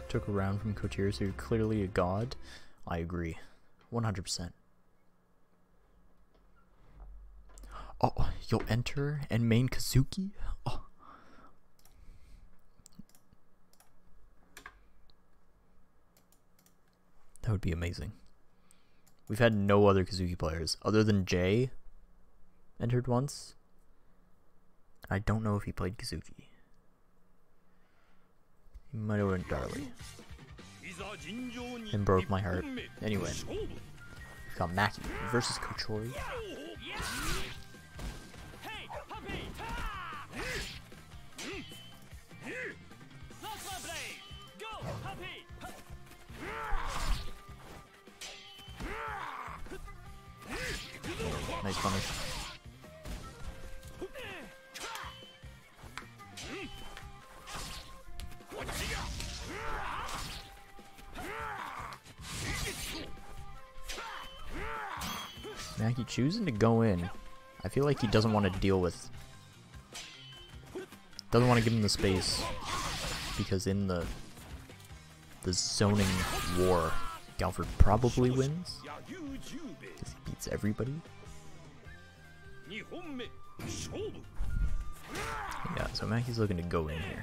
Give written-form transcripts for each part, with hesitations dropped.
took a round from Cotier, so you're clearly a god. I agree. 100%. Oh, you'll enter and main Kazuki? Oh. That would be amazing. We've had no other Kazuki players, other than Jay, entered once. I don't know if he played Kazuki. He might have went Darley. And broke my heart. Anyway. We've got Maki versus Kochori. Nice punish. Maki choosing to go in. I feel like he doesn't want to deal with... Doesn't want to give him the space. Because in the zoning war, Galford probably wins. Because he beats everybody. Yeah, so Maki's looking to go in here.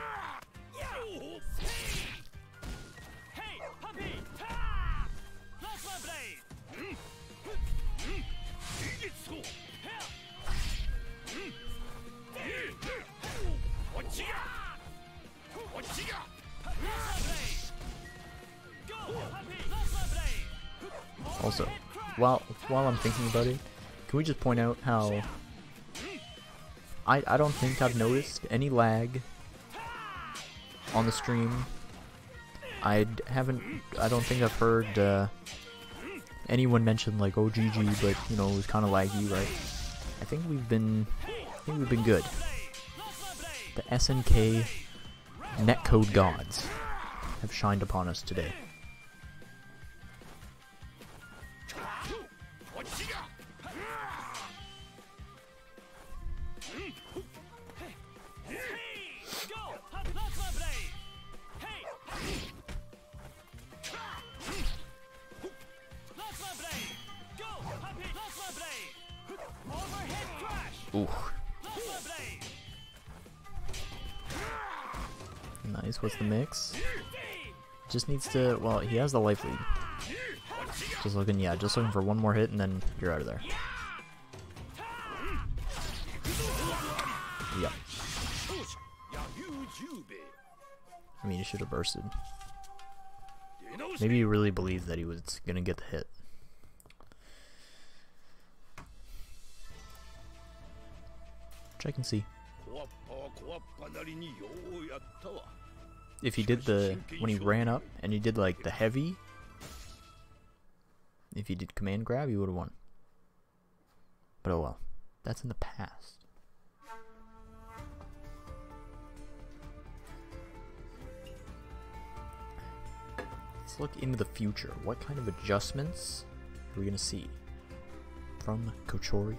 Also, while I'm thinking about it, can we just point out how I don't think I've noticed any lag on the stream. I don't think I've heard anyone mention like, oh GG, but you know, it was kind of laggy, right? I think we've been good. The SNK netcode gods have shined upon us today. Ooh. Nice, what's the mix? Just needs to, well, he has the life lead. Just looking for one more hit and then you're out of there. Yep. I mean, he should have bursted. Maybe he really believed that he was gonna get the hit. Which I can see. If he did when he ran up and he did like the heavy, if he did command grab, he would have won. But oh well, that's in the past. Let's look into the future. What kind of adjustments are we gonna see from Kochori?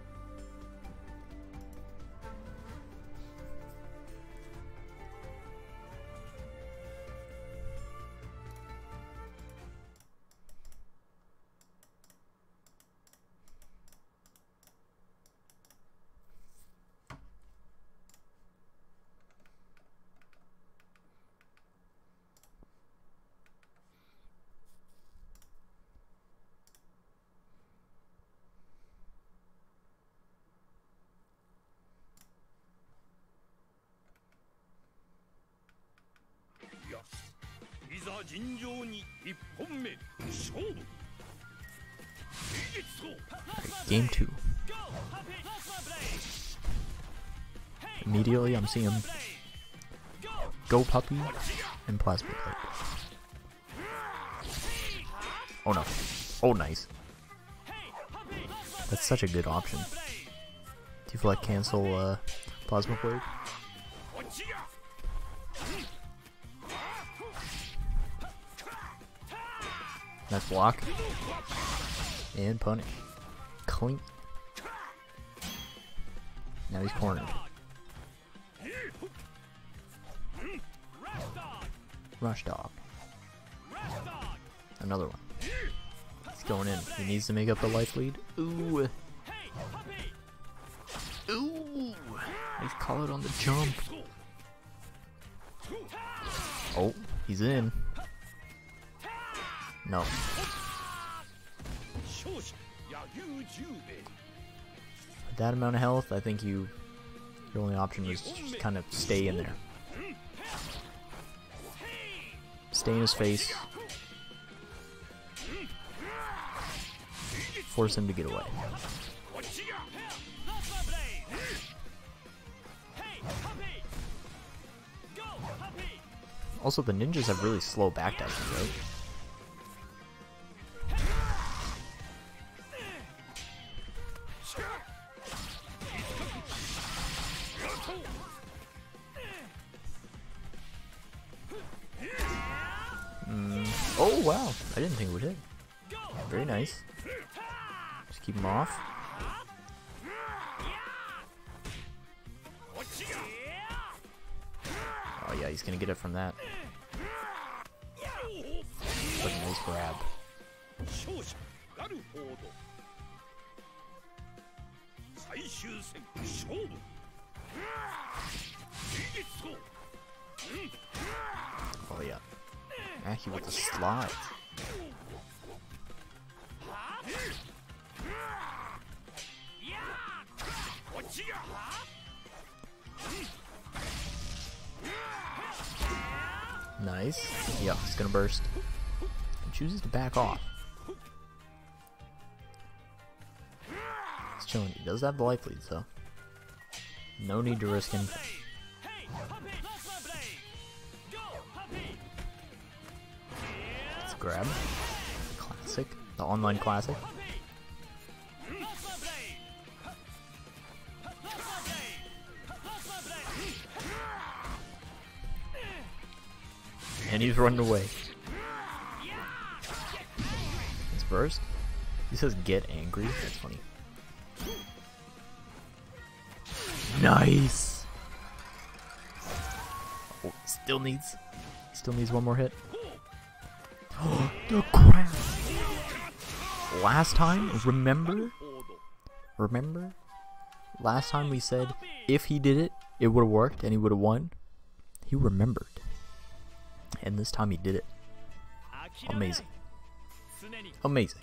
Game 2. Immediately I'm seeing him go puppy and plasma plate. Oh no. Oh nice. That's such a good option. Do you feel like cancel plasma plate? Nice block. And punish. Clean. Now he's cornered. Rush Dog. Another one. He's going in. He needs to make up the life lead. Ooh. Ooh. Nice call it on the jump. Oh, he's in. No. With that amount of health, I think your only option was to just kind of stay in there. Stay in his face. Force him to get away. Also, the ninjas have really slow backdashing, right? Oh wow, I didn't think it would hit. Very nice. Just keep him off. Oh yeah, he's gonna get it from that. But a nice grab. Oh yeah. Aki with the slide. Nice. Yeah, he's gonna burst. He chooses to back off. He's chilling. He does have the life lead, so no need to risk anything. Let's grab. Classic. The online classic. And he's running away. His burst? He says get angry? That's funny. Nice! Oh, still needs one more hit. Oh, the crap! Last time, remember? Last time we said if he did it, it would have worked and he would have won. He remembered. And this time he did it. Amazing. Amazing.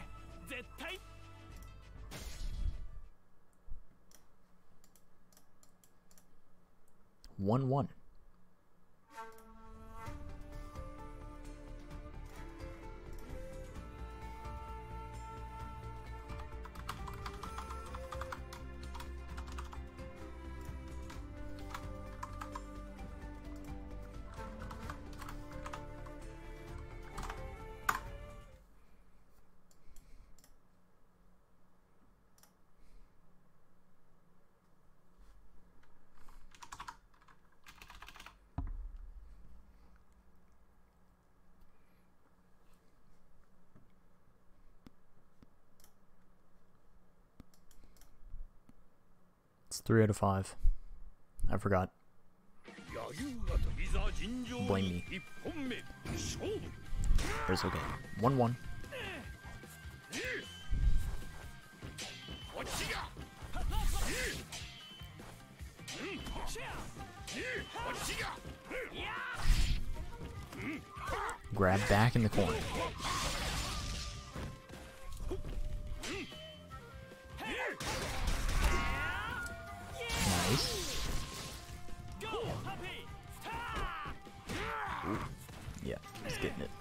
1-1. It's 3 out of 5. I forgot. Blame me. But it's okay. 1-1. Grab back in the corner. Nice. Ooh. Yeah, he's getting it.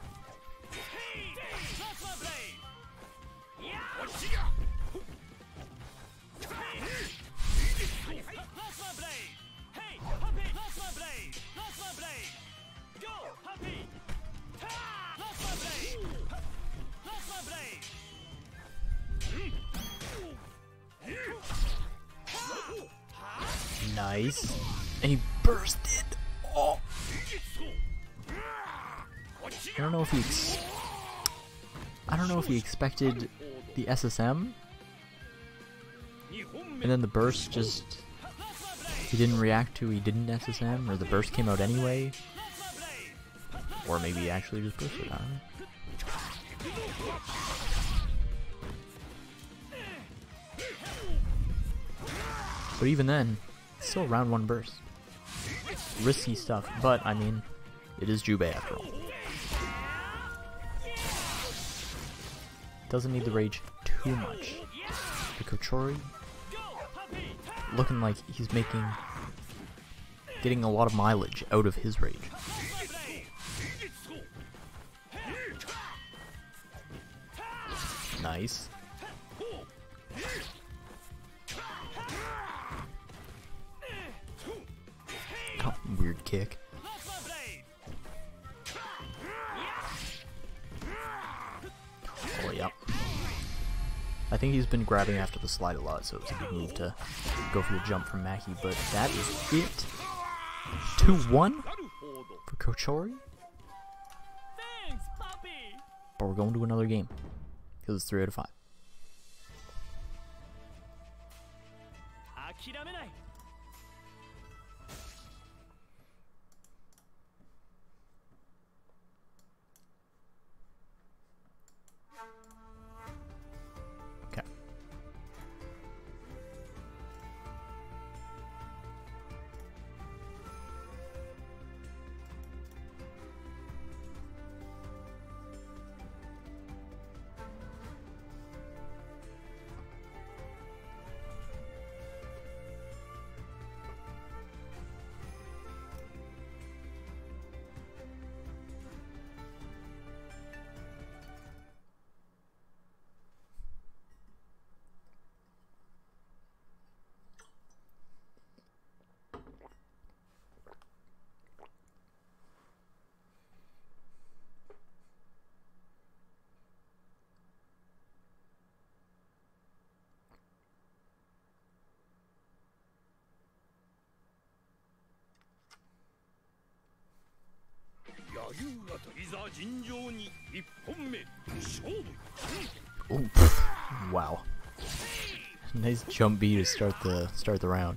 Nice. And he bursted. Oh. I don't know if he expected the SSM. And then the burst just he didn't react to, he didn't SSM, or the burst came out anyway. Or maybe actually just push it, I don't know. But even then, it's still round 1 burst. Risky stuff, but I mean, it is Jubei after all. Doesn't need the rage too much. The Kochori looking like he's getting a lot of mileage out of his rage. Nice. Oh, weird kick. Oh, yeah. I think he's been grabbing after the slide a lot, so it's a good move to go for the jump from Maki, but that is it. 2-1 for Kochori. But we're going to another game, because it's 3 out of 5. Okay. Oh, wow. Nice jump B to start the round.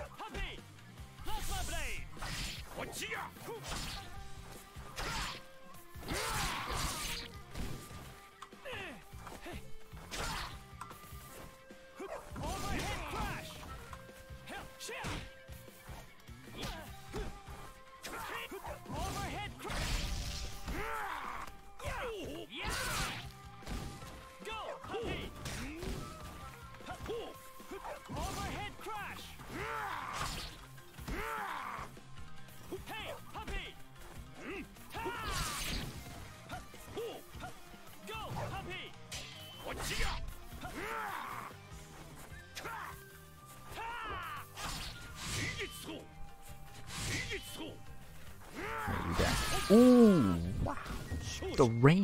Ooh, wow. The range.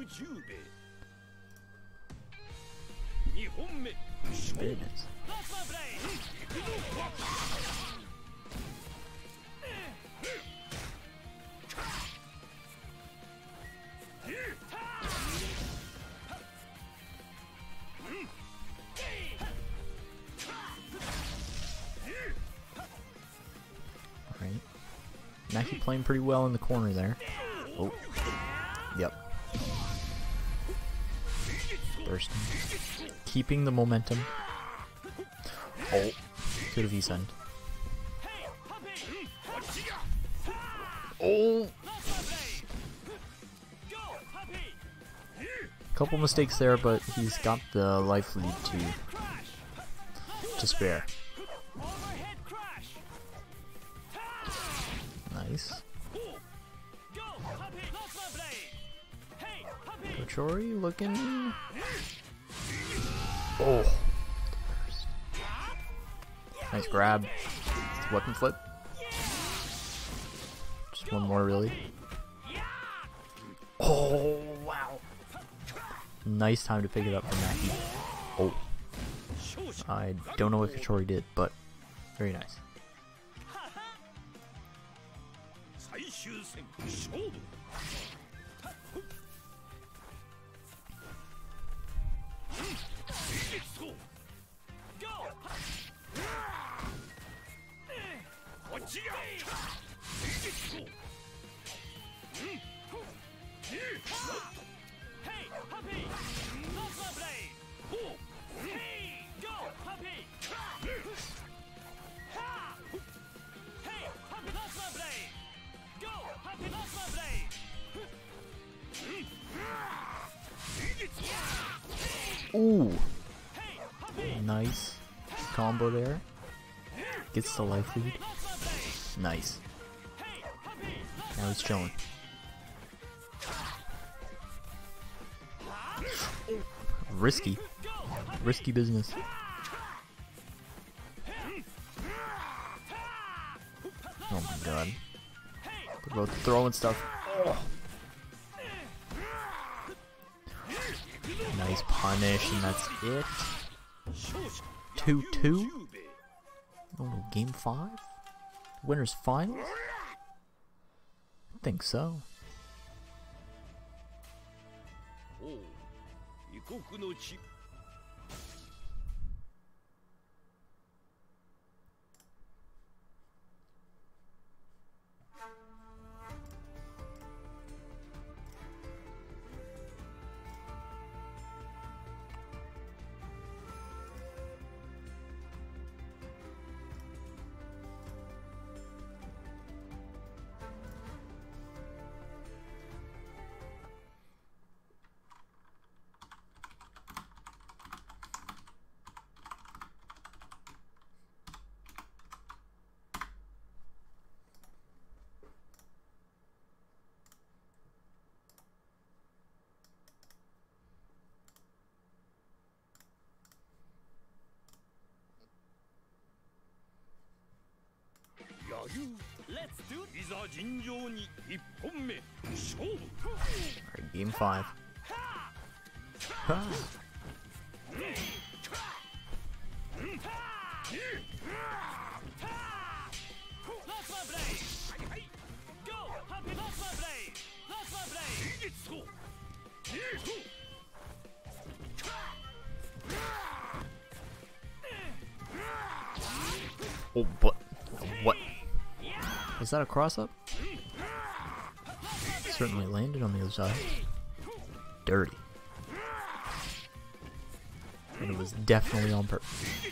Goodness. Maki playing pretty well in the corner there. Oh, yep. Bursting. Keeping the momentum. Oh, could have E-send. Oh! Couple mistakes there, but he's got the life lead to spare. Nice. Kochori looking. Oh. Nice grab. Weapon flip. Just one more, really. Oh, wow. Nice time to pick it up from Maki. Oh. I don't know what Kochori did, but very nice. Ooh. Nice combo there. Gets the life lead. Nice. Now he's chilling. Risky. Risky business. Oh my god. They're both throwing stuff. Oh. Nice punish, and that's it. 2-2? Oh no, game 5? Winners finals? I think so. Let's do it. Alright, game 5. Oh, but what? Was that a cross-up? Certainly landed on the other side. Dirty. And it was definitely on purpose.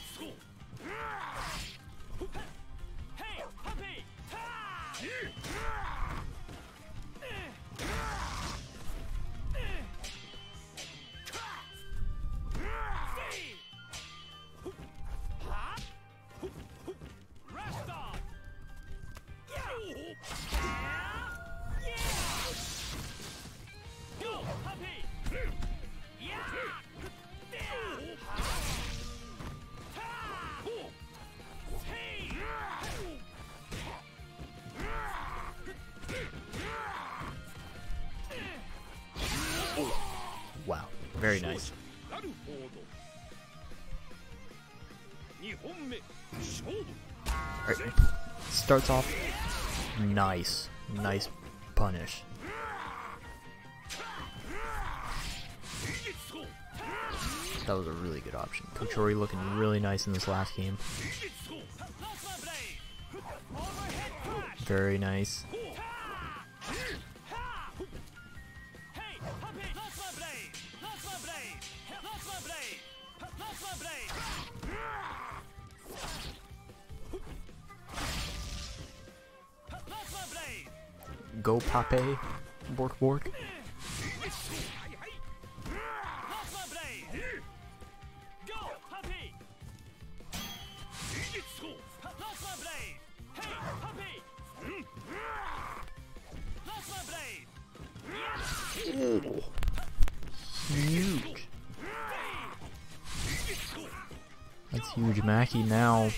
Wow, very nice. Right. Starts off nice. Nice punish. That was a really good option. Kochori looking really nice in this last game. Very nice. Go Pape, Bork Bork. Ooh. Huge. That's huge. Maki now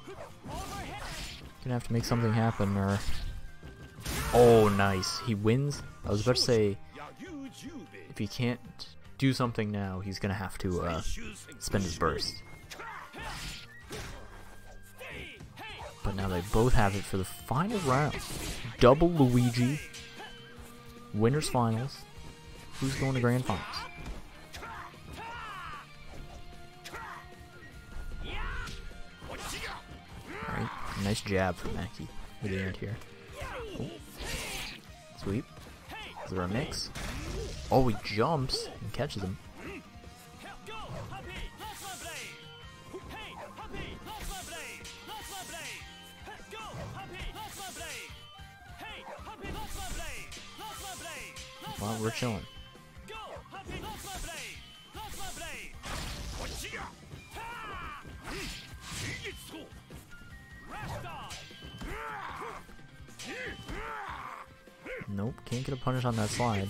gonna have to make something happen, or oh, nice. He wins. I was about to say, if he can't do something now, he's gonna have to spend his burst. But now they both have it for the final round. Double Luigi. Winners finals. Who's going to grand finals? Alright, nice jab from Maki with the end here. Oh. Sweep. Is there a mix? Oh, he jumps and catches him. Well, we're chilling. Nope, can't get a punish on that slide.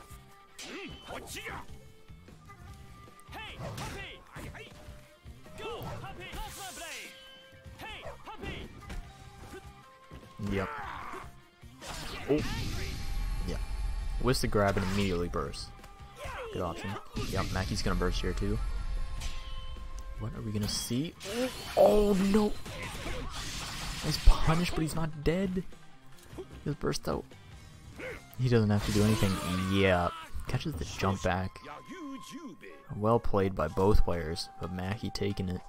Yep. Oh. Yeah. Whisk the grab and immediately burst. Good option. Yep, Maki's gonna burst here too. What are we gonna see? Oh no! Nice punish, but he's not dead. He'll burst out. He doesn't have to do anything. Yeah. Catches the jump back. Well played by both players, but Maki taking it.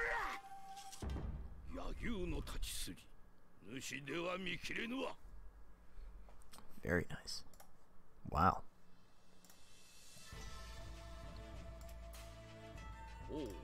Very nice. Wow.